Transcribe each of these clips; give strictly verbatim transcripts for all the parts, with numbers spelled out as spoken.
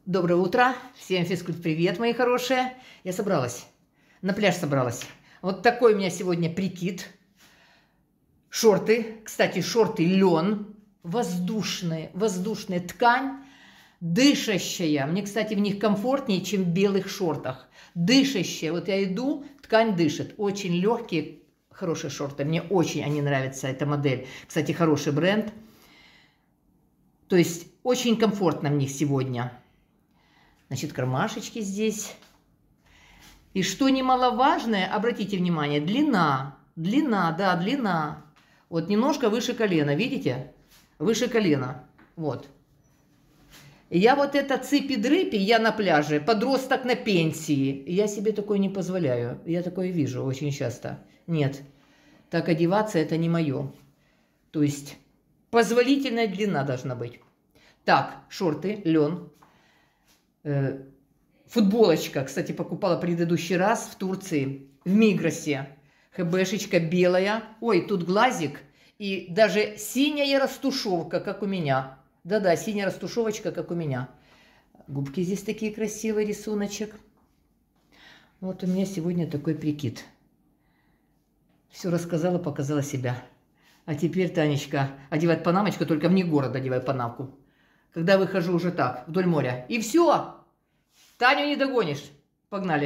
Доброе утро, всем физкульт-привет, мои хорошие. Я собралась, на пляж собралась. Вот такой у меня сегодня прикид. Шорты, кстати, шорты лен, воздушные, воздушная ткань, дышащая. Мне, кстати, в них комфортнее, чем в белых шортах. Дышащая, вот я иду, ткань дышит. Очень легкие, хорошие шорты, мне очень они нравятся, эта модель. Кстати, хороший бренд. То есть очень комфортно в них сегодня. Значит, кармашечки здесь. И что немаловажное, обратите внимание, длина. Длина, да, длина. Вот немножко выше колена, видите? Выше колена. Вот. Я вот это цыпи-дрыпи, я на пляже, подросток на пенсии. Я себе такое не позволяю. Я такое вижу очень часто. Нет, так одеваться это не мое. То есть позволительная длина должна быть. Так, шорты, лен. Футболочка, кстати, покупала предыдущий раз в Турции, в Мигросе. ХБшечка белая. Ой, тут глазик. И даже синяя растушевка, как у меня. Да-да, синяя растушевочка, как у меня. Губки здесь такие красивые, рисуночек. Вот у меня сегодня такой прикид. Все рассказала, показала себя. А теперь, Танечка, одевать панамочку, только вне города одевай панамку. Когда выхожу уже так, вдоль моря. И все. Таню не догонишь. Погнали.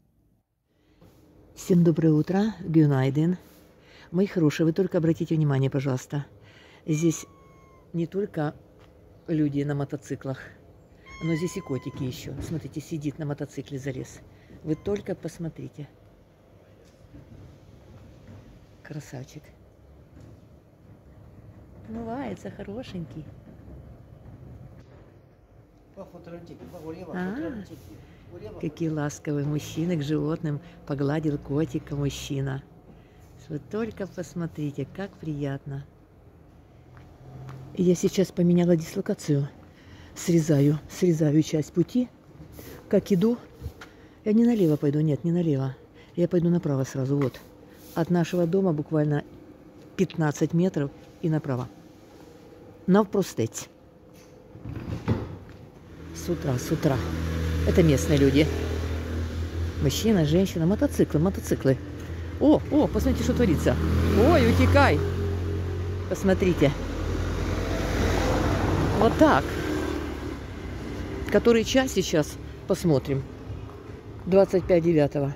Всем доброе утро. Гюнайден. Мои хорошие, вы только обратите внимание, пожалуйста. Здесь не только люди на мотоциклах, но здесь и котики еще. Смотрите, сидит на мотоцикле, залез. Вы только посмотрите. Красавчик. Умывается, хорошенький. А, какие ласковые мужчины к животным. Погладил котика мужчина. Вы только посмотрите, как приятно. Я сейчас поменяла дислокацию. Срезаю, срезаю часть пути. Как иду, я не налево пойду, нет, не налево. Я пойду направо сразу, вот. От нашего дома буквально пятнадцать метров и направо. Навпростець. С утра, с утра. Это местные люди. Мужчина, женщина, мотоциклы, мотоциклы. О, о, посмотрите, что творится. Ой, утекай. Посмотрите. Вот так. Который час сейчас? Посмотрим. двадцать пять девятого.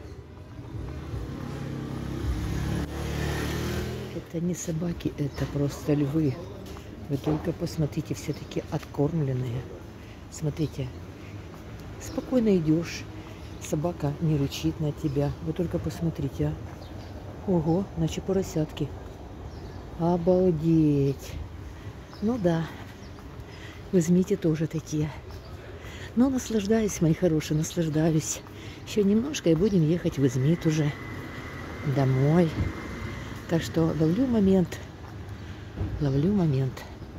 Это не собаки, это просто львы. Вы только посмотрите, все таки откормленные. Смотрите, спокойно идешь, собака не рычит на тебя. Вы только посмотрите, а. Ого, значит поросятки. Обалдеть. Ну да, возьмите тоже такие. Но наслаждаюсь, мои хорошие, наслаждаюсь. Еще немножко и будем ехать в Измит уже домой. Так что ловлю момент, ловлю момент.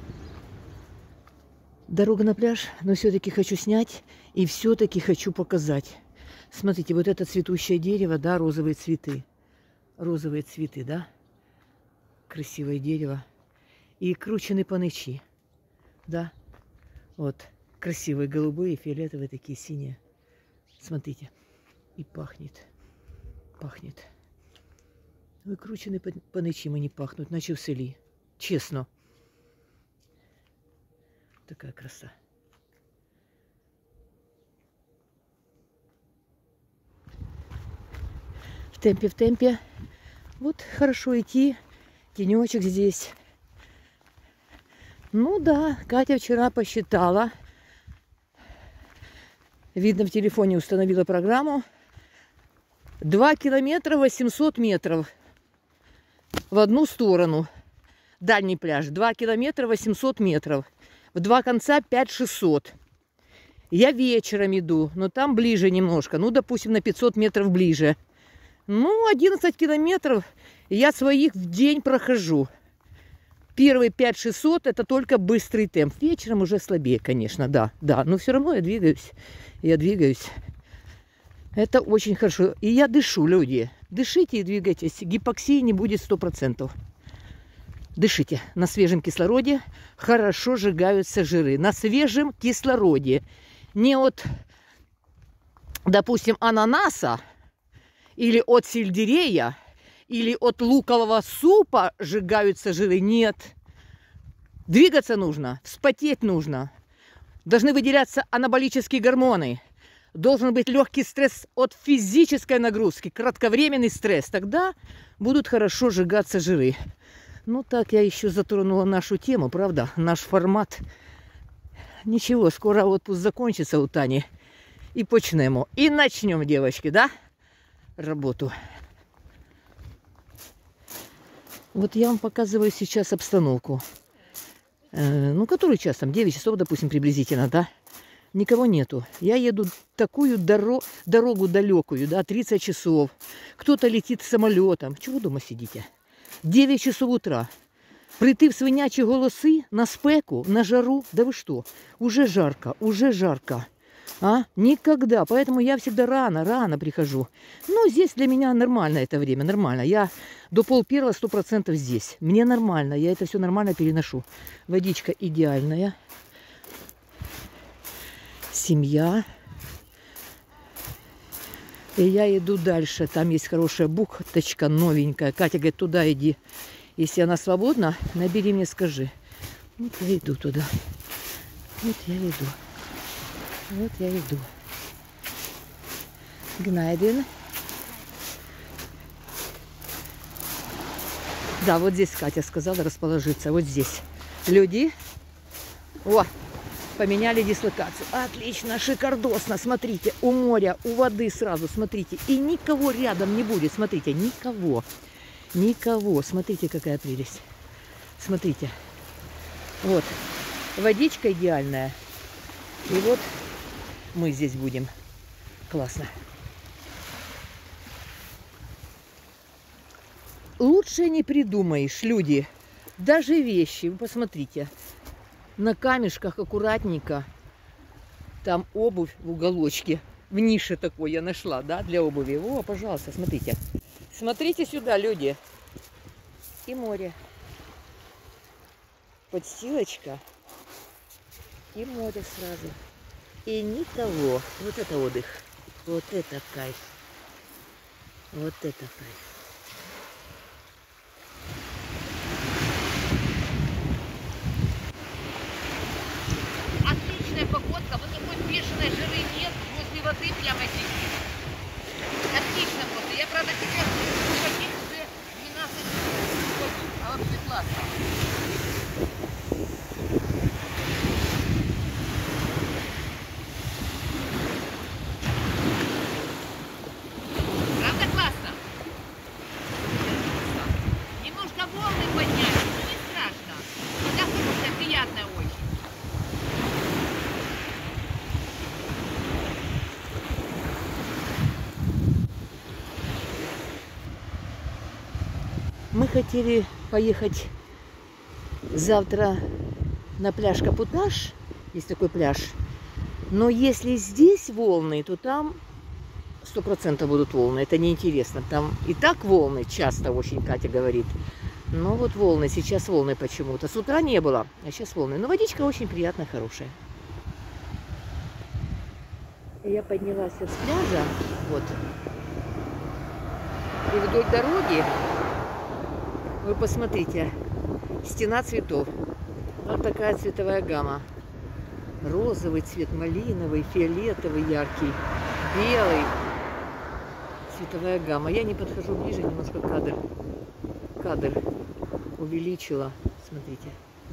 Дорога на пляж, но все-таки хочу снять и все-таки хочу показать. Смотрите, вот это цветущее дерево, да, розовые цветы. Розовые цветы, да? Красивое дерево. И крученые панычи, да? Вот, красивые голубые, фиолетовые, такие синие. Смотрите, и пахнет, пахнет. Выкрученные панычи мы не пахнут, иначе в селе. Честно. Такая краса. В темпе, в темпе. Вот хорошо идти. Тенечек здесь. Ну да, Катя вчера посчитала. Видно, в телефоне установила программу. два километра восемьсот метров в одну сторону. Дальний пляж. два километра восемьсот метров. В два конца пять шестьсот. Я вечером иду, но там ближе немножко. Ну, допустим, на пятьсот метров ближе. Ну, одиннадцать километров я своих в день прохожу. Первые пять шестьсот это только быстрый темп. Вечером уже слабее, конечно, да, да. Но все равно я двигаюсь. Я двигаюсь. Это очень хорошо. И я дышу, люди. Дышите и двигайтесь. Гипоксии не будет сто процентов. Дышите. На свежем кислороде хорошо сжигаются жиры. На свежем кислороде. не от, допустим, ананаса, или от сельдерея, или от лукового супа сжигаются жиры. Нет. Двигаться нужно, вспотеть нужно. Должны выделяться анаболические гормоны. Должен быть легкий стресс от физической нагрузки, кратковременный стресс. Тогда будут хорошо сжигаться жиры. Ну, так я еще затронула нашу тему, правда? Наш формат. Ничего, скоро отпуск закончится у Тани. И почнемо. И начнем, девочки, да? Работу. Вот я вам показываю сейчас обстановку. Э, ну, который час? Там девять часов, допустим, приблизительно, да? Никого нету. Я еду такую доро дорогу далекую, да, тридцать часов. Кто-то летит самолетом. Чего вы дома сидите? девять часов утра. Прийти в свинячі голоси на спеку, на жару. Да вы что? Уже жарко, уже жарко. А? Никогда. Поэтому я всегда рано, рано прихожу. Ну, здесь для меня нормально это время, нормально. Я до пол первого сто процентов здесь. Мне нормально, я это все нормально переношу. Водичка идеальная. Семья. И я иду дальше. Там есть хорошая бухточка новенькая. Катя говорит, туда иди. Если она свободна, набери мне, скажи. Вот я иду туда. Вот я иду. Вот я иду. Гнайден. Да, вот здесь Катя сказала расположиться. Вот здесь. Люди. О, поменяли дислокацию. Отлично, шикардосно. Смотрите, у моря, у воды сразу, смотрите. И никого рядом не будет. Смотрите, никого. Никого. Смотрите, какая прелесть. Смотрите. Вот. Водичка идеальная. И вот мы здесь будем. Классно. Лучше не придумаешь, люди. Даже вещи. Вы посмотрите. На камешках аккуратненько. Там обувь в уголочке. В нише такой я нашла, да, для обуви. О, пожалуйста, смотрите. Смотрите сюда, люди. И море. Подстилочка. И море сразу. И никого. Вот это отдых. Вот это кайф. Вот это кайф. Отличная погодка. Вот такой бешеной жары нет. Возле воды прямо сидит. Отлично просто. Я, правда, теперь уже двенадцать часов. А вообще классно. Мы хотели поехать завтра на пляж Капуташ. Есть такой пляж. Но если здесь волны, то там сто процентов будут волны. Это неинтересно. Там и так волны часто очень, Катя говорит. Но вот волны, сейчас волны почему-то. С утра не было, а сейчас волны. Но водичка очень приятная, хорошая. Я поднялась с пляжа. Вот. И вдоль дороги, вы посмотрите, стена цветов. Вот такая цветовая гамма. Розовый цвет, малиновый, фиолетовый, яркий, белый. Цветовая гамма. Я не подхожу ближе, немножко кадр. Кадр увеличила. Смотрите.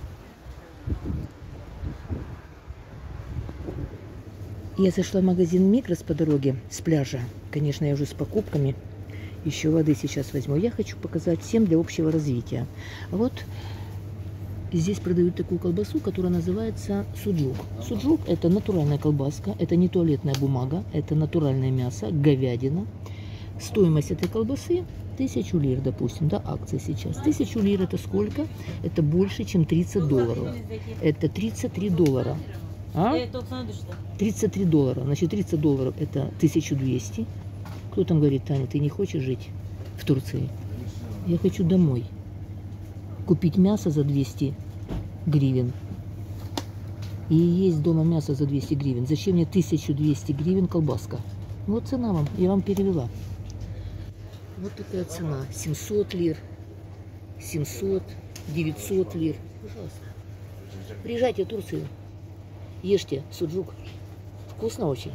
Я зашла в магазин Мигрос по дороге с пляжа. Конечно, я уже с покупками. Еще воды сейчас возьму. Я хочу показать всем для общего развития. Вот здесь продают такую колбасу, которая называется суджук. Суджук – это натуральная колбаска, это не туалетная бумага, это натуральное мясо, говядина. Стоимость этой колбасы тысячу лир, допустим, да, акция сейчас. Тысячу лир это сколько? Это больше, чем тридцать долларов. Это тридцать три доллара. А? тридцать три доллара. Значит, тридцать долларов это тысяча двести. Кто там говорит, Таня, ты не хочешь жить в Турции? Я хочу домой. Купить мясо за двести гривен. И есть дома мясо за двести гривен. Зачем мне тысяча двести гривен колбаска? Вот цена вам, я вам перевела. Вот такая цена. семьсот лир, семьсот, девятьсот лир. Пожалуйста. Приезжайте в Турцию. Ешьте суджук. Вкусно очень.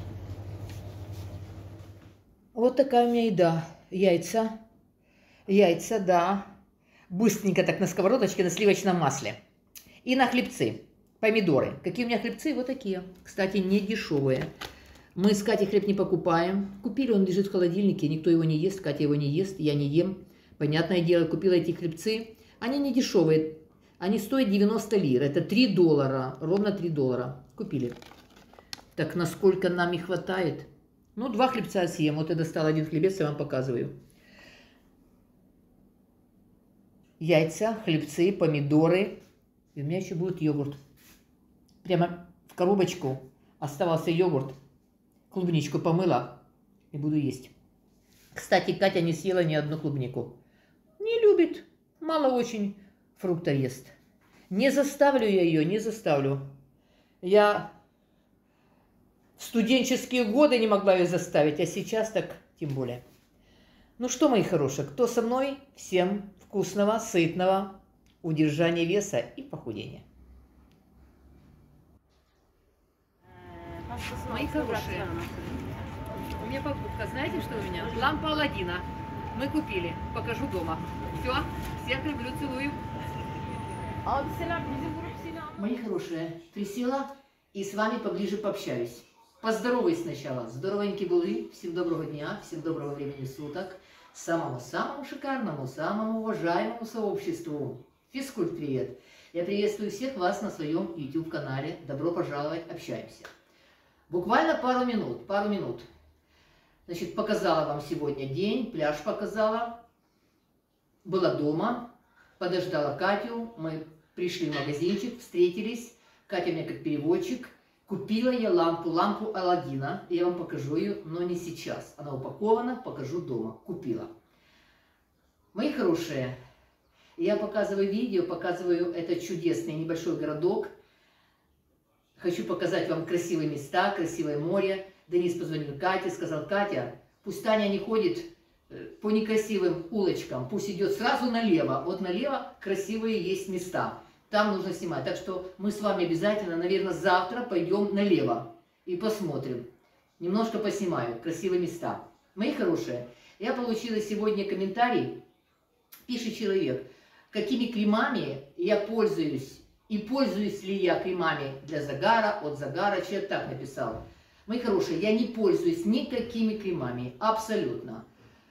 Вот такая у меня еда. Яйца. Яйца, да. Быстренько так на сковородочке на сливочном масле. И на хлебцы. Помидоры. Какие у меня хлебцы? Вот такие. Кстати, не дешевые. Мы с Катей хлеб не покупаем. Купили, он лежит в холодильнике, никто его не ест. Катя его не ест, я не ем. Понятное дело, купила эти хлебцы. Они не дешевые. Они стоят девяносто лир. Это три доллара. Ровно три доллара. Купили. Так насколько нам и хватает? Ну, два хлебца съем. Вот я достала один хлебец, я вам показываю. Яйца, хлебцы, помидоры. И у меня еще будет йогурт. Прямо в коробочку оставался йогурт. Клубничку помыла и буду есть. Кстати, Катя не съела ни одну клубнику. Не любит. Мало очень фрукта ест. Не заставлю я ее, не заставлю. Я в студенческие годы не могла ее заставить, а сейчас так тем более. Ну что, мои хорошие, кто со мной? Всем вкусного, сытного, удержания веса и похудения. Мои хорошие, у меня покупка, знаете, что у меня? Лампа Аладдина. Мы купили, покажу дома. Все, всех люблю, целую. Мои хорошие, присела и с вами поближе пообщаюсь. Поздороваюсь сначала. Здоровенькие были, всем доброго дня, всем доброго времени суток. Самому-самому шикарному, самому уважаемому сообществу. Физкульт, привет. Я приветствую всех вас на своем YouTube-канале. Добро пожаловать, общаемся. Буквально пару минут, пару минут. Значит, показала вам сегодня день, пляж показала. Была дома, подождала Катю, мы пришли в магазинчик, встретились. Катя у меня как переводчик. Купила я лампу, лампу Аладдина. Я вам покажу ее, но не сейчас. Она упакована, покажу дома. Купила. Мои хорошие, я показываю видео, показываю этот чудесный небольшой городок. Хочу показать вам красивые места, красивое море. Денис позвонил Кате, сказал: Катя, пусть Таня не ходит по некрасивым улочкам, пусть идет сразу налево. Вот налево красивые есть места. Там нужно снимать. Так что мы с вами обязательно, наверное, завтра пойдем налево и посмотрим. Немножко поснимаю красивые места. Мои хорошие, я получила сегодня комментарий. Пишет человек: какими кремами я пользуюсь и пользуюсь ли я кремами для загара, от загара. Человек так написал. Мои хорошие, я не пользуюсь никакими кремами. Абсолютно.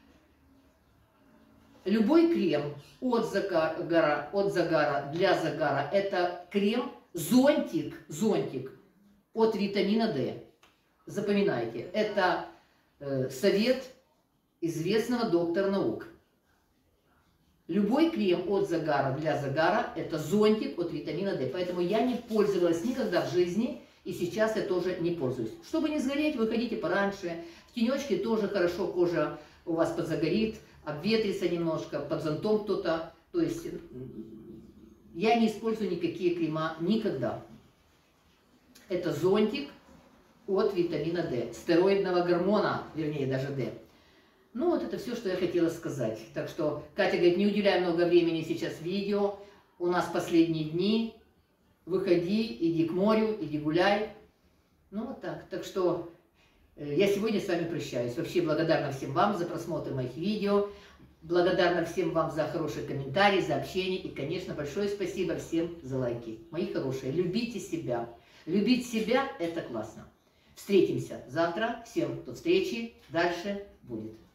Любой крем от загара, от загара, для загара, это крем, зонтик, зонтик от витамина D. Запоминайте, это э, совет известного доктора наук. Любой крем от загара, для загара, это зонтик от витамина D. Поэтому я не пользовалась никогда в жизни, и сейчас я тоже не пользуюсь. Чтобы не сгореть, выходите пораньше. В тенечке тоже хорошо кожа у вас подзагорит, обветрится немножко, под зонтом кто-то. То есть я не использую никакие крема никогда. Это зонтик от витамина D, стероидного гормона, вернее даже D. Ну вот это все, что я хотела сказать. Так что Катя говорит: не уделяй много времени сейчас видео, у нас последние дни, выходи, иди к морю, иди гуляй. Ну вот так. Так что я сегодня с вами прощаюсь. Вообще благодарна всем вам за просмотр моих видео. Благодарна всем вам за хорошие комментарии, за общение. И, конечно, большое спасибо всем за лайки. Мои хорошие, любите себя. Любить себя – это классно. Встретимся завтра. Всем до встречи. Дальше будет.